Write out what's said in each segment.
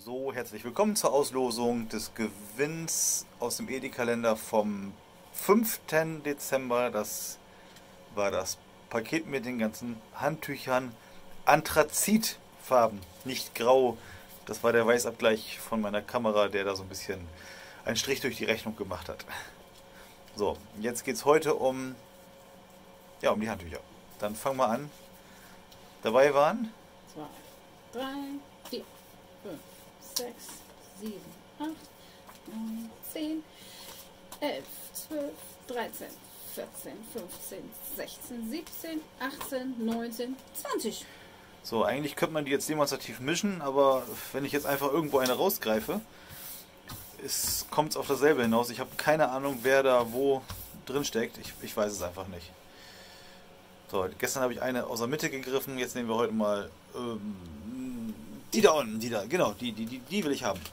So, herzlich willkommen zur Auslosung des Gewinns aus dem Edi-Kalender vom 5. Dezember. Das war das Paket mit den ganzen Handtüchern. Anthrazitfarben, nicht grau. Das war der Weißabgleich von meiner Kamera, der da so ein bisschen einen Strich durch die Rechnung gemacht hat. So, jetzt geht es heute um die Handtücher. Dann fangen wir an. Dabei waren 2, 3, 4, 5, 6, 7, 8, 9, 10, 11, 12, 13, 14, 15, 16, 17, 18, 19, 20. so, eigentlich könnte man die jetzt demonstrativ mischen, aber wenn ich jetzt einfach irgendwo eine rausgreife, kommt es auf dasselbe hinaus. Ich habe keine Ahnung, wer da wo drin steckt. Ich weiß es einfach nicht. So, gestern habe ich eine aus der Mitte gegriffen. Jetzt nehmen wir heute mal die da unten. Genau, die will ich haben.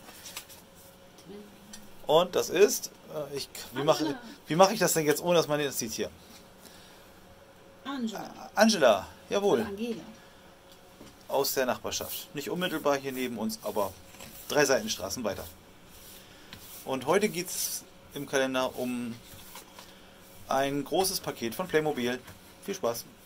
Und das ist, wie mache ich das denn jetzt, ohne dass man den sieht hier? Angela, jawohl. Oder Angela. Aus der Nachbarschaft. Nicht unmittelbar hier neben uns, aber 3 Seitenstraßen weiter. Und heute geht es im Kalender um ein großes Paket von Playmobil. Viel Spaß!